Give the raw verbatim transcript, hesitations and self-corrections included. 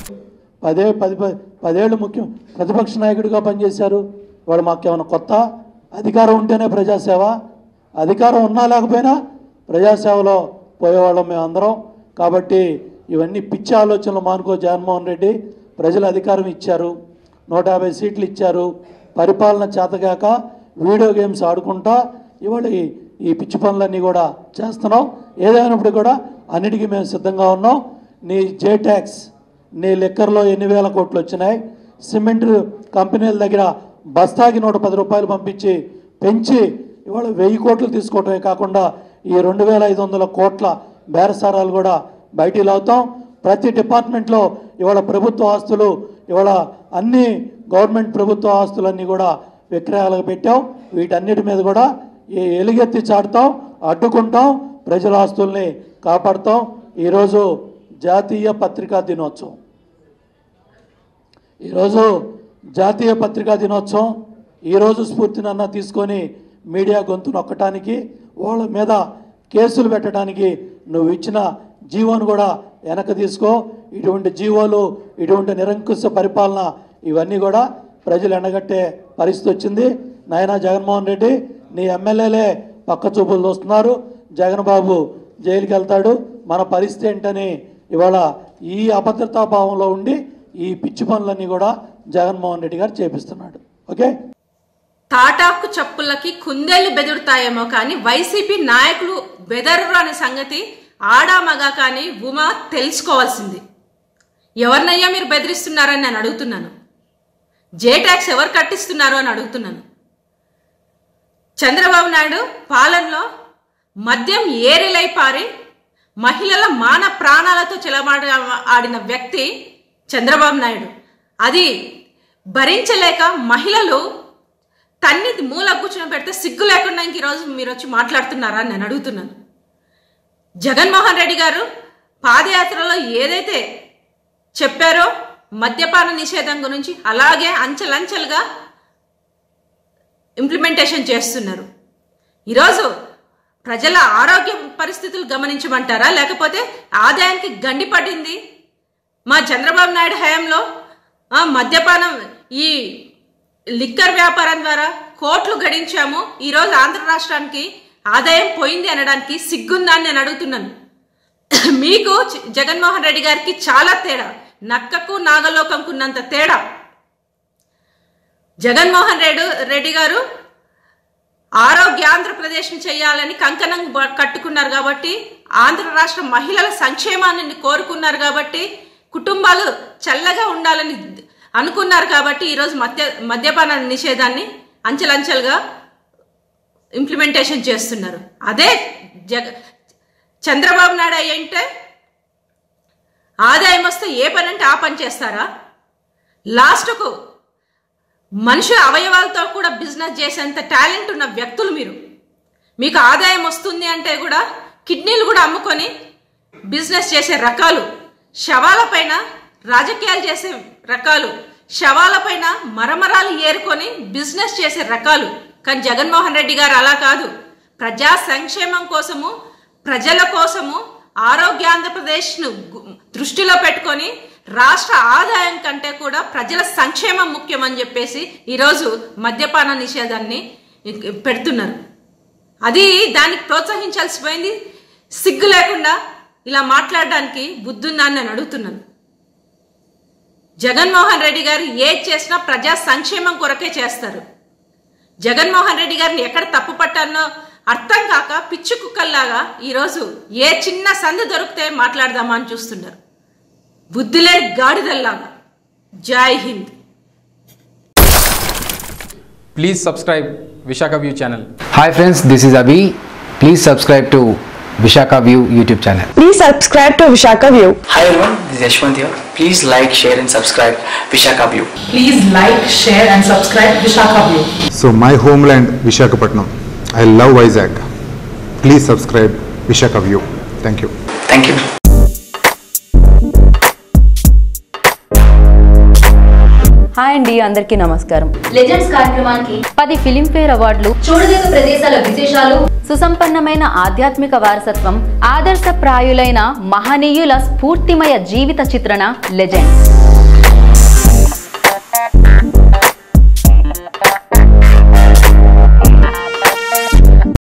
పదే పది పదేళ్ళు ముఖ్యం ప్రతిపక్ష నాయకుడిగా పనిచేశారు. వాడు మాకేమైనా కొత్త? అధికారం ఉంటేనే ప్రజాసేవ, అధికారం ఉన్నా లేకపోయినా ప్రజాసేవలో పోయేవాళ్ళం మేమందరం. కాబట్టి ఇవన్నీ పిచ్చి ఆలోచనలు మానుకో జగన్మోహన్ రెడ్డి. ప్రజలు అధికారం ఇచ్చారు, నూట యాభై సీట్లు ఇచ్చారు. పరిపాలన చేతగాక వీడియో గేమ్స్ ఆడుకుంటా ఇవాళ ఈ పిచ్చి పనులన్నీ కూడా చేస్తున్నాం. ఏదైనప్పుడు కూడా అన్నిటికీ మేము సిద్ధంగా ఉన్నాం. నీ జే ట్యాక్స్, నీ లిక్కర్లో ఎన్ని వేల కోట్లు వచ్చినాయి, సిమెంట్ కంపెనీల దగ్గర బస్తాకి నూట పది రూపాయలు పంపించి పెంచి ఇవాళ వెయ్యి కోట్లు తీసుకోవటమే కాకుండా ఈ రెండు వేల ఐదు వందల కోట్ల బేరసారాలు కూడా బయటికి లాగుతాం. ప్రతి డిపార్ట్మెంట్లో ఇవాళ ప్రభుత్వ ఆస్తులు, ఇవాళ అన్ని గవర్నమెంట్ ప్రభుత్వ ఆస్తులన్నీ కూడా విక్రయాలకు పెట్టాం. వీటన్నిటి మీద కూడా ఎలుగెత్తి చాటుతాం, అడ్డుకుంటాం, ప్రజల ఆస్తుల్ని కాపాడుతాం. ఈరోజు జాతీయ పత్రికా దినోత్సవం, ఈరోజు జాతీయ పత్రికా దినోత్సవం. ఈరోజు స్ఫూర్తినన్నా తీసుకొని మీడియా గొంతు నొక్కటానికి, వాళ్ళ మీద కేసులు పెట్టడానికి నువ్వు ఇచ్చిన జీవోను కూడా వెనక తీసుకో. ఇటువంటి జీవోలు, ఇటువంటి నిరంకుశ పరిపాలన ఇవన్నీ కూడా ప్రజలు ఎండగట్టే పరిస్థితి వచ్చింది. నాయనా జగన్మోహన్ రెడ్డి, నీ ఎమ్మెల్యేలే పక్క చూపులు చూస్తున్నారు. జగన్ బాబు జైలుకి వెళ్తాడు, మన పరిస్థితి ఏంటని ఇవాళ ఈ అభద్రతా భావంలో ఉండి ఈ పిచ్చి పనులన్నీ కూడా జగన్మోహన్ రెడ్డి గారు చేపిస్తున్నాడు. ఓకే, తాటాకు చప్పులకి కుందేళ్లు బెదురుతాయేమో కానీ వైసీపీ నాయకులు బెదరు అనే సంగతి ఆడామగా కానీ ఉమా తెలుసుకోవాల్సింది. ఎవరినయ్యా మీరు బెదిరిస్తున్నారని నేను అడుగుతున్నాను. జే ట్యాక్స్ ఎవరు కట్టిస్తున్నారు అని అడుగుతున్నాను. చంద్రబాబు నాయుడు పాలనలో మద్యం ఏరిలై పారి మహిళల మాన ప్రాణాలతో చెలమాడ ఆడిన వ్యక్తి చంద్రబాబు నాయుడు. అది భరించలేక మహిళలు తన్ని మూల కూర్చొని పెడితే సిగ్గు లేకుండా ఇంక ఈరోజు మీరు వచ్చి మాట్లాడుతున్నారా అని నేను అడుగుతున్నాను. జగన్మోహన్ రెడ్డి గారు పాదయాత్రలో ఏదైతే చెప్పారో మద్యపాన నిషేధం గురించి అలాగే అంచెలంచెలుగా ఇంప్లిమెంటేషన్ చేస్తున్నారు. ఈరోజు ప్రజల ఆరోగ్య పరిస్థితులు గమనించమంటారా, లేకపోతే ఆదాయానికి గండి పడింది మా చంద్రబాబు నాయుడు హయాంలో మద్యపానం ఈ లిక్కర్ వ్యాపారం ద్వారా కోట్లు గడించాము, ఈరోజు ఆంధ్ర రాష్ట్రానికి ఆదాయం పోయింది అనడానికి సిగ్గుందా అని నేను అడుగుతున్నాను. మీకు జగన్మోహన్ రెడ్డి గారికి చాలా తేడా, నక్కకు నాగలోకంకున్నంత తేడా. జగన్మోహన్ రెడ్డి రెడ్డి గారు ఆరోగ్య ఆంధ్రప్రదేశ్ని చేయాలని కంకణం కట్టుకున్నారు కాబట్టి, ఆంధ్ర రాష్ట్ర మహిళల సంక్షేమాన్ని కోరుకున్నారు కాబట్టి, కుటుంబాలు చల్లగా ఉండాలని అనుకున్నారు కాబట్టి ఈరోజు మద్య మద్యపాన నిషేధాన్ని అంచెలంచెలుగా ఇంప్లిమెంటేషన్ చేస్తున్నారు. అదే జగ చంద్రబాబు నాయుడు అయ్యంటే ఆదాయం వస్తే ఏ పని అంటే ఆ పని చేస్తారా? లాస్ట్కు మనుషుల అవయవాలతో కూడా బిజినెస్ చేసేంత టాలెంట్ ఉన్న వ్యక్తులు మీరు. మీకు ఆదాయం వస్తుంది అంటే కూడా కిడ్నీలు కూడా అమ్ముకొని బిజినెస్ చేసే రకాలు, శవాల పైన రాజకీయాలు చేసే రకాలు, శవాల పైన మరమరాలు ఏరుకొని బిజినెస్ చేసే రకాలు. కానీ జగన్మోహన్ రెడ్డి గారు అలా కాదు. ప్రజా సంక్షేమం కోసము, ప్రజల కోసము, ఆరోగ్య ఆంధ్రప్రదేశ్ను దృష్టిలో పెట్టుకొని రాష్ట్ర ఆదాయం కంటే కూడా ప్రజల సంక్షేమం ముఖ్యమని చెప్పేసి ఈరోజు మద్యపాన నిషేధాన్ని పెడుతున్నారు. అది దానికి ప్రోత్సహించాల్సిపోయింది. సిగ్గు లేకుండా ఇలా మాట్లాడడానికి బుద్ధుందా అని నేను అడుగుతున్నాను. జగన్మోహన్ రెడ్డి గారు ఏది చేసినా ప్రజా సంక్షేమం కొరకే చేస్తారు. జగన్మోహన్ రెడ్డి గారిని ఎక్కడ తప్పు పట్టానో అర్థం కాక పిచ్చి కుక్కల్లాగా ఈరోజు ఏ చిన్న సందు దొరికితే మాట్లాడదామా అని చూస్తున్నారు. బుద్ధిలే గాడిదల్లాగా. Jai Hind. Please subscribe Vishaka View channel. Hi friends, this is Abhi. Please subscribe to Vishaka View YouTube channel. Please subscribe to Vishaka View. Hi everyone, this is Yashwant here. Please like, share and subscribe Vishaka View. Please like, share and subscribe Vishaka View. So my homeland Visakhapatnam. I love Vizag. Please subscribe Vishaka View. Thank you. Thank you. Hi అండి, అందరికీ నమస్కారం. Legends కార్యక్రమానికి పది Filmfare అవార్డులు, చూడదగ్గ ప్రదేశాల విశేషాలు, సుసంపన్నమైన ఆధ్యాత్మిక వారసత్వం, ఆదర్శప్రాయులైన మహనీయుల స్ఫూర్తిమయ జీవిత చిత్రణ లెజెండ్స్.